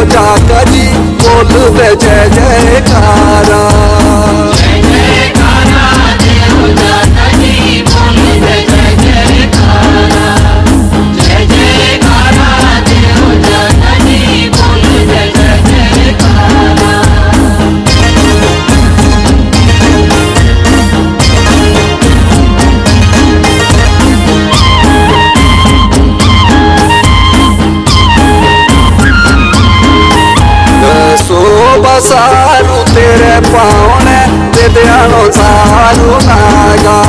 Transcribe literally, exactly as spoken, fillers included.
जाका जी बोल दे जय जयकारा। जय जयकारा देव जाका जी बोल दे जय जयकारा। जय जयकारा देव जाका जी बोल दे जय जयकारा। सारू तेरे पावने दे दयालो सारू नागा।